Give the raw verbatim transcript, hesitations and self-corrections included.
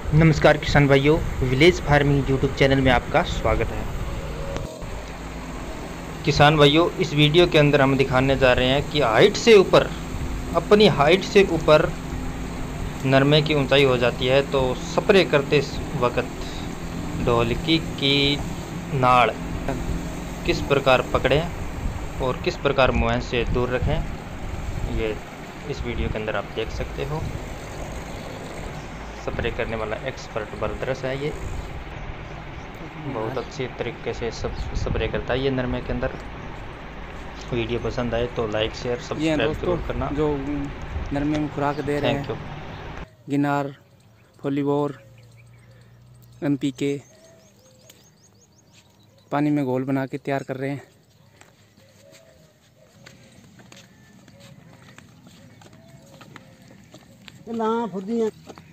नमस्कार किसान भाइयों, विलेज फार्मिंग यूट्यूब चैनल में आपका स्वागत है। किसान भाइयों, इस वीडियो के अंदर हम दिखाने जा रहे हैं कि हाइट से ऊपर, अपनी हाइट से ऊपर नरमे की ऊंचाई हो जाती है तो स्प्रे करते वक्त ढोलकी की नाड़ किस प्रकार पकड़ें और किस प्रकार मुंह से दूर रखें, ये इस वीडियो के अंदर आप देख सकते हो। स्प्रे करने वाला एक्सपर्ट ब्रदर्स है, ये बहुत अच्छी तरीके से सब स्प्रे करता है ये नरमे के अंदर। वीडियो पसंद आए तो लाइक शेयर सब्सक्राइब जरूर करना। जो नरमे में खुराक दे रहे थैंक यू। हैं, गिनार, फोलीबोर, एनपीके पानी में घोल बना के तैयार कर रहे हैं। ना फुर्दियाँ